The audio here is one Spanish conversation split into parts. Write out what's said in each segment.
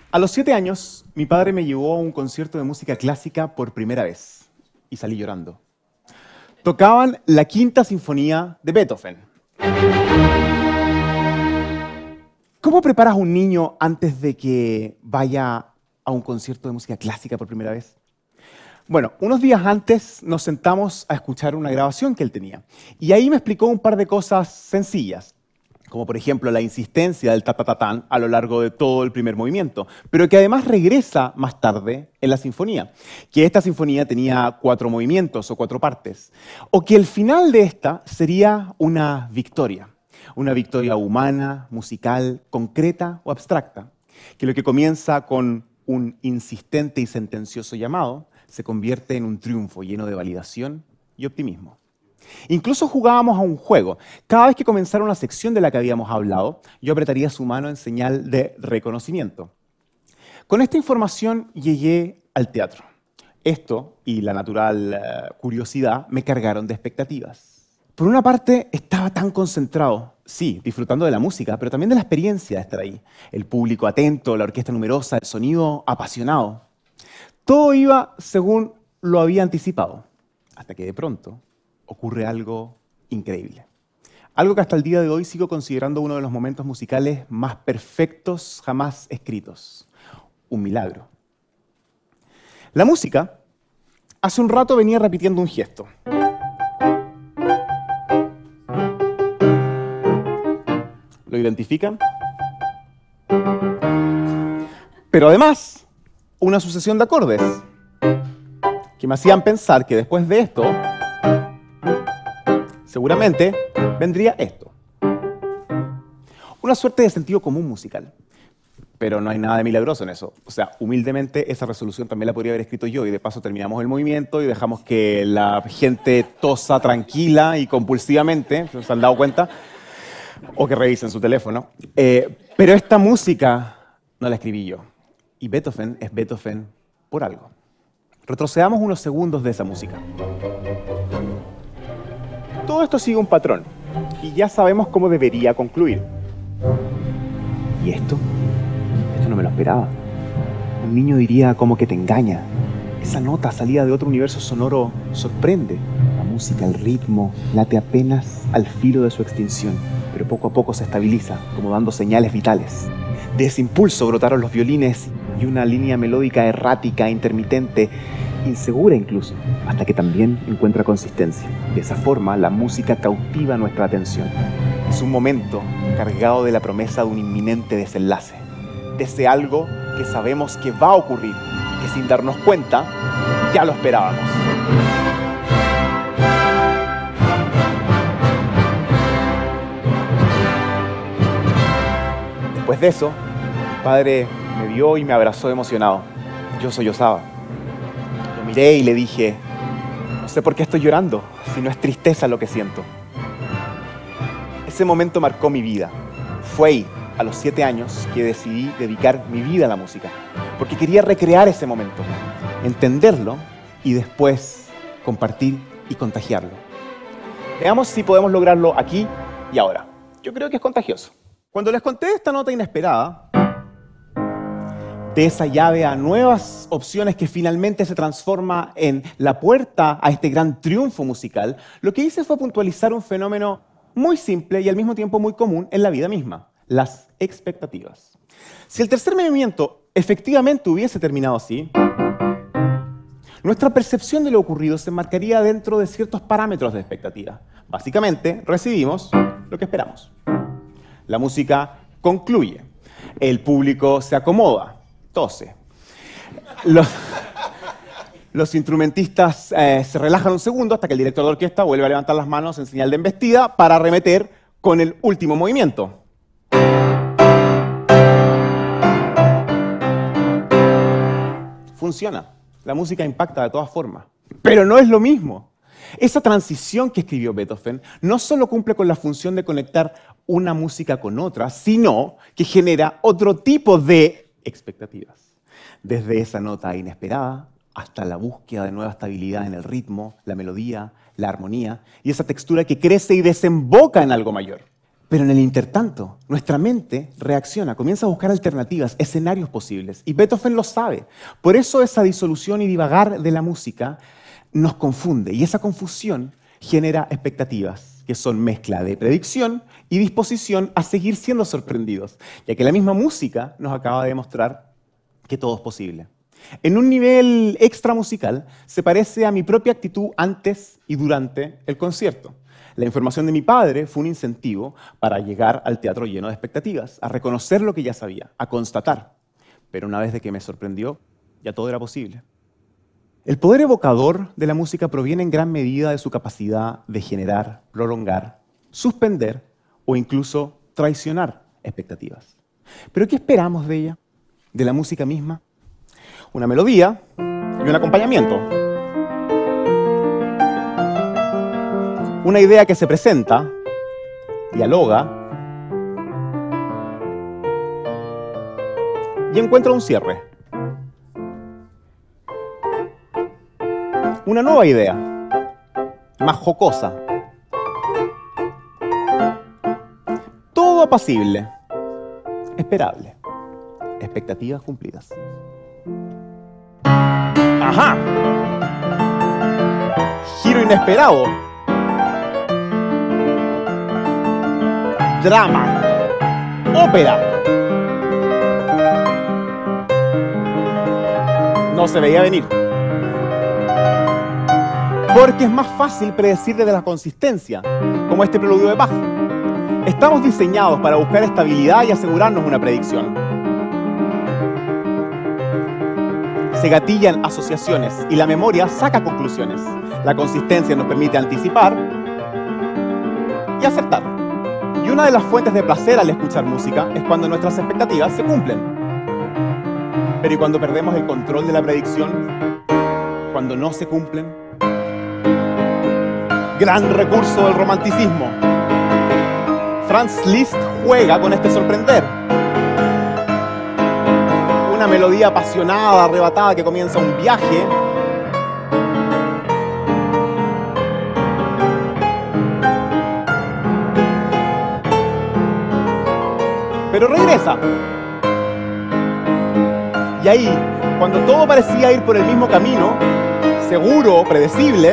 A los 7 años, mi padre me llevó a un concierto de música clásica por primera vez y salí llorando. Tocaban la Quinta Sinfonía de Beethoven. ¿Cómo preparas a un niño antes de que vaya a un concierto de música clásica por primera vez? Bueno, unos días antes nos sentamos a escuchar una grabación que él tenía. Y ahí me explicó un par de cosas sencillas, como por ejemplo la insistencia del ta-ta-ta-tan a lo largo de todo el primer movimiento, pero que además regresa más tarde en la sinfonía, que esta sinfonía tenía 4 movimientos o 4 partes, o que el final de esta sería una victoria humana, musical, concreta o abstracta, que lo que comienza con un insistente y sentencioso llamado se convierte en un triunfo lleno de validación y optimismo. Incluso jugábamos a un juego. Cada vez que comenzara una sección de la que habíamos hablado, yo apretaría su mano en señal de reconocimiento. Con esta información llegué al teatro. Esto y la natural curiosidad me cargaron de expectativas. Por una parte, estaba tan concentrado, sí, disfrutando de la música, pero también de la experiencia de estar ahí. El público atento, la orquesta numerosa, el sonido apasionado. Todo iba según lo había anticipado, hasta que de pronto ocurre algo increíble. Algo que hasta el día de hoy sigo considerando uno de los momentos musicales más perfectos jamás escritos. Un milagro. La música, hace un rato venía repitiendo un gesto. ¿Lo identifican? Pero además, una sucesión de acordes que me hacían pensar que después de esto, seguramente vendría esto. Una suerte de sentido común musical. Pero no hay nada de milagroso en eso. O sea, humildemente, esa resolución también la podría haber escrito yo y de paso terminamos el movimiento y dejamos que la gente tosa tranquila y compulsivamente, ¿se han dado cuenta? O que revisen su teléfono. Pero esta música no la escribí yo. Y Beethoven es Beethoven por algo. Retrocedamos unos segundos de esa música. Todo esto sigue un patrón y ya sabemos cómo debería concluir. ¿Y esto? Esto no me lo esperaba. Un niño diría como que te engaña. Esa nota salida de otro universo sonoro sorprende. La música, el ritmo, late apenas al filo de su extinción, pero poco a poco se estabiliza, como dando señales vitales. De ese impulso brotaron los violines y una línea melódica errática, intermitente, insegura incluso, hasta que también encuentra consistencia. De esa forma, la música cautiva nuestra atención. Es un momento cargado de la promesa de un inminente desenlace, de ese algo que sabemos que va a ocurrir y que sin darnos cuenta, ya lo esperábamos. Después de eso, mi padre me vio y me abrazó emocionado. Yo sollozaba. Lo miré y le dije, no sé por qué estoy llorando, si no es tristeza lo que siento. Ese momento marcó mi vida. Fue ahí, a los 7 años, que decidí dedicar mi vida a la música, porque quería recrear ese momento, entenderlo y después compartir y contagiarlo. Veamos si podemos lograrlo aquí y ahora. Yo creo que es contagioso. Cuando les conté esta nota inesperada, de esa llave a nuevas opciones que finalmente se transforma en la puerta a este gran triunfo musical, lo que hice fue puntualizar un fenómeno muy simple y al mismo tiempo muy común en la vida misma: las expectativas. Si el tercer movimiento efectivamente hubiese terminado así, nuestra percepción de lo ocurrido se enmarcaría dentro de ciertos parámetros de expectativa. Básicamente, recibimos lo que esperamos. La música concluye. El público se acomoda, tose. Los instrumentistas se relajan un segundo hasta que el director de orquesta vuelve a levantar las manos en señal de embestida para arremeter con el último movimiento. Funciona. La música impacta de todas formas. Pero no es lo mismo. Esa transición que escribió Beethoven no solo cumple con la función de conectar una música con otra, sino que genera otro tipo de expectativas. Desde esa nota inesperada hasta la búsqueda de nueva estabilidad en el ritmo, la melodía, la armonía y esa textura que crece y desemboca en algo mayor. Pero en el intertanto, nuestra mente reacciona, comienza a buscar alternativas, escenarios posibles. Y Beethoven lo sabe. Por eso esa disolución y divagar de la música nos confunde. Y esa confusión genera expectativas, que son mezcla de predicción y disposición a seguir siendo sorprendidos, ya que la misma música nos acaba de demostrar que todo es posible. En un nivel extra musical, se parece a mi propia actitud antes y durante el concierto. La información de mi padre fue un incentivo para llegar al teatro lleno de expectativas, a reconocer lo que ya sabía, a constatar. Pero una vez de que me sorprendió, ya todo era posible. El poder evocador de la música proviene en gran medida de su capacidad de generar, prolongar, suspender o incluso traicionar expectativas. ¿Pero qué esperamos de ella, de la música misma? Una melodía y un acompañamiento. Una idea que se presenta, dialoga y encuentra un cierre. Una nueva idea, más jocosa. Todo apacible, esperable, expectativas cumplidas. ¡Ajá! Giro inesperado. Drama. Ópera. No se veía venir. Porque es más fácil predecir desde la consistencia, como este preludio de Bach. Estamos diseñados para buscar estabilidad y asegurarnos una predicción. Se gatillan asociaciones y la memoria saca conclusiones. La consistencia nos permite anticipar y acertar. Y una de las fuentes de placer al escuchar música es cuando nuestras expectativas se cumplen. Pero ¿y cuando perdemos el control de la predicción? Cuando no se cumplen. Gran recurso del romanticismo. Franz Liszt juega con este sorprender. Una melodía apasionada, arrebatada, que comienza un viaje. Pero regresa. Y ahí, cuando todo parecía ir por el mismo camino, seguro, predecible,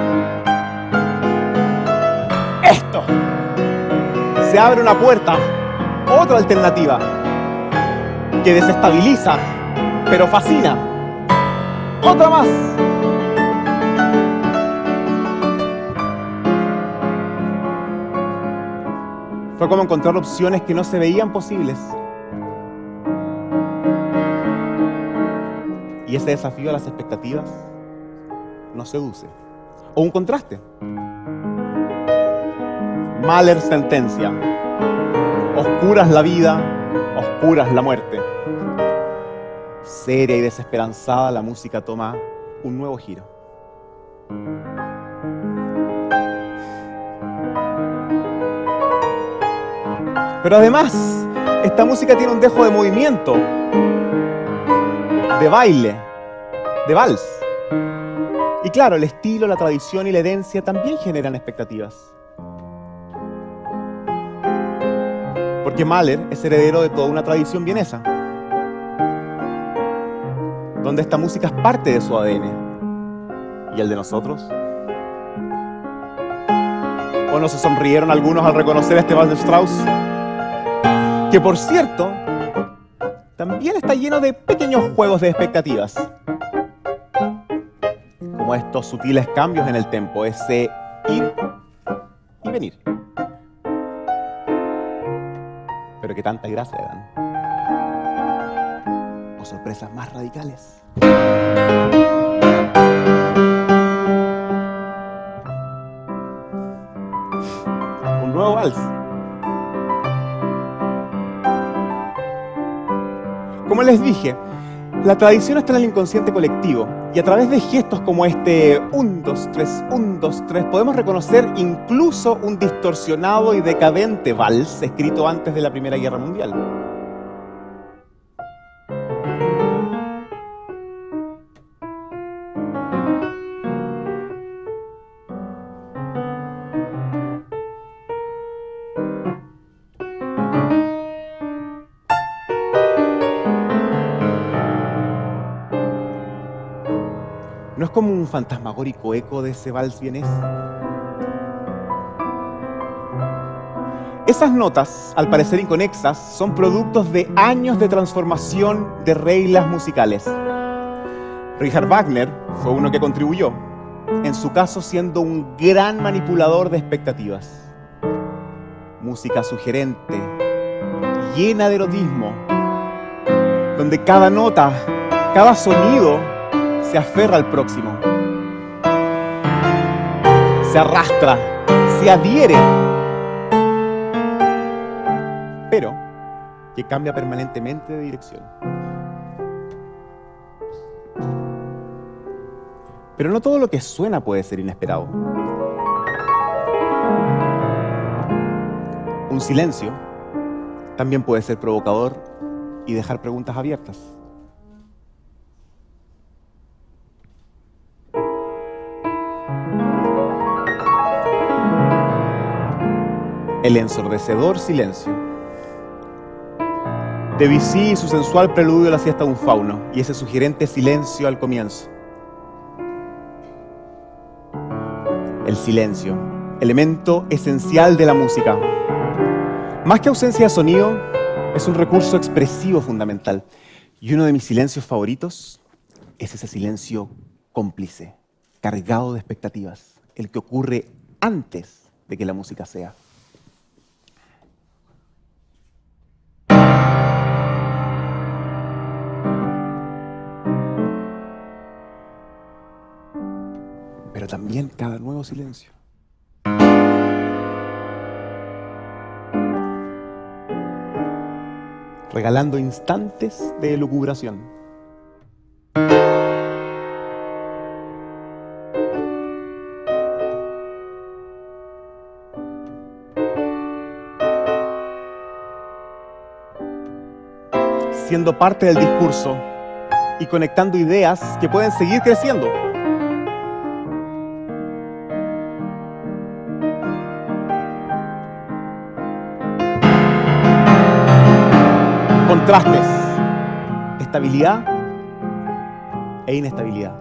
esto. Se abre una puerta, otra alternativa, que desestabiliza, pero fascina. Otra más. Fue como encontrar opciones que no se veían posibles. Y ese desafío a las expectativas nos seduce. O un contraste. Mahler sentencia. Oscura es la vida, oscura es la muerte. Seria y desesperanzada, la música toma un nuevo giro. Pero además, esta música tiene un dejo de movimiento, de baile, de vals. Y claro, el estilo, la tradición y la herencia también generan expectativas. Porque Mahler es heredero de toda una tradición vienesa, donde esta música es parte de su ADN. ¿Y el de nosotros? ¿O no se sonrieron algunos al reconocer este vals de Strauss? Que por cierto, también está lleno de pequeños juegos de expectativas. Como estos sutiles cambios en el tempo, ese ir y venir. Pero que tanta gracia dan. O sorpresas más radicales. Un nuevo vals. Como les dije, la tradición está en el inconsciente colectivo y a través de gestos como este 1, 2, 3, 1, 2, 3 podemos reconocer incluso un distorsionado y decadente vals escrito antes de la Primera Guerra Mundial. ¿No es como un fantasmagórico eco de ese vals vienés? Esas notas, al parecer inconexas, son productos de años de transformación de reglas musicales. Richard Wagner fue uno que contribuyó, en su caso siendo un gran manipulador de expectativas. Música sugerente, llena de erotismo, donde cada nota, cada sonido se aferra al próximo, se arrastra, se adhiere, pero que cambia permanentemente de dirección. Pero no todo lo que suena puede ser inesperado. Un silencio también puede ser provocador y dejar preguntas abiertas. El ensordecedor silencio. Debussy y su sensual preludio a la siesta de un fauno, y ese sugerente silencio al comienzo. El silencio, elemento esencial de la música. Más que ausencia de sonido, es un recurso expresivo fundamental. Y uno de mis silencios favoritos es ese silencio cómplice, cargado de expectativas, el que ocurre antes de que la música sea. Pero también cada nuevo silencio. Regalando instantes de elucubración. Siendo parte del discurso y conectando ideas que pueden seguir creciendo. Contrastes, estabilidad e inestabilidad.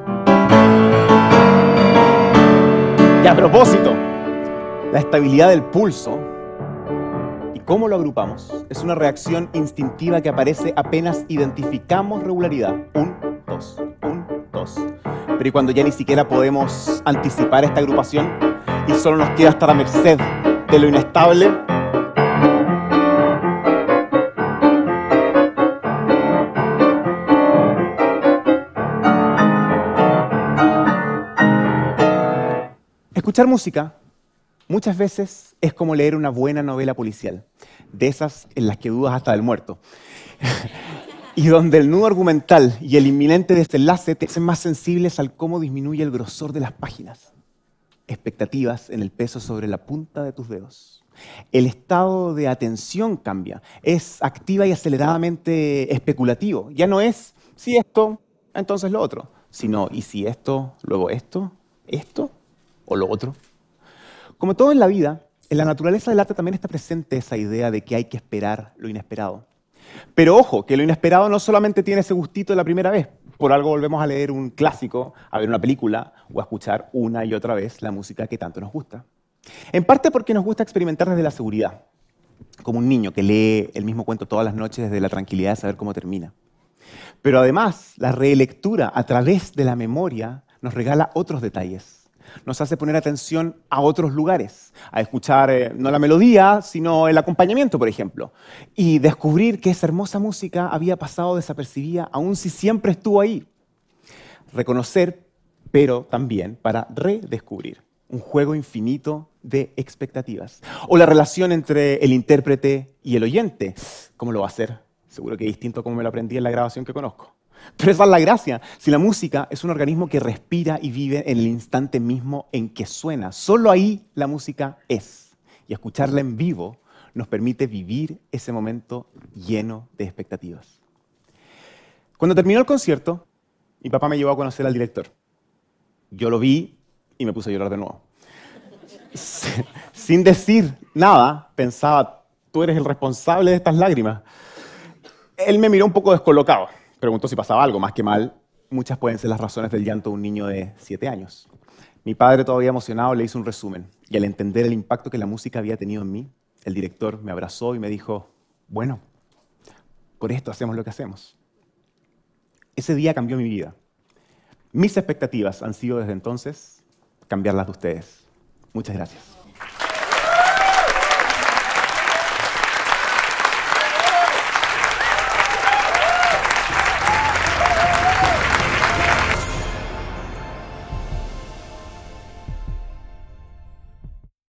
Y a propósito, la estabilidad del pulso y cómo lo agrupamos es una reacción instintiva que aparece apenas identificamos regularidad. 1, 2, 1, 2. Pero ¿y cuando ya ni siquiera podemos anticipar esta agrupación y solo nos queda estar a merced de lo inestable? Escuchar música muchas veces es como leer una buena novela policial, de esas en las que dudas hasta del muerto, y donde el nudo argumental y el inminente desenlace te hacen más sensibles al cómo disminuye el grosor de las páginas. Expectativas en el peso sobre la punta de tus dedos. El estado de atención cambia, es activa y aceleradamente especulativo. Ya no es si esto, entonces lo otro, sino y si esto, luego esto o lo otro. Como todo en la vida, en la naturaleza del arte también está presente esa idea de que hay que esperar lo inesperado. Pero ojo, que lo inesperado no solamente tiene ese gustito de la primera vez. Por algo volvemos a leer un clásico, a ver una película o a escuchar una y otra vez la música que tanto nos gusta. En parte porque nos gusta experimentar desde la seguridad, como un niño que lee el mismo cuento todas las noches desde la tranquilidad de saber cómo termina. Pero además, la relectura a través de la memoria nos regala otros detalles. Nos hace poner atención a otros lugares, a escuchar no la melodía, sino el acompañamiento, por ejemplo, y descubrir que esa hermosa música había pasado desapercibida, aun si siempre estuvo ahí. Reconocer, pero también para redescubrir, un juego infinito de expectativas. O la relación entre el intérprete y el oyente. ¿Cómo lo va a hacer? Seguro que es distinto a como me lo aprendí en la grabación que conozco. Pero esa es la gracia. Si la música es un organismo que respira y vive en el instante mismo en que suena, solo ahí la música es. Y escucharla en vivo nos permite vivir ese momento lleno de expectativas. Cuando terminó el concierto, mi papá me llevó a conocer al director. Yo lo vi y me puse a llorar de nuevo. Sin decir nada, pensaba, tú eres el responsable de estas lágrimas. Él me miró un poco descolocado. Preguntó si pasaba algo, más que mal, muchas pueden ser las razones del llanto de un niño de 7 años. Mi padre, todavía emocionado, le hizo un resumen. Y al entender el impacto que la música había tenido en mí, el director me abrazó y me dijo, bueno, por esto hacemos lo que hacemos. Ese día cambió mi vida. Mis expectativas han sido desde entonces cambiar las de ustedes. Muchas gracias.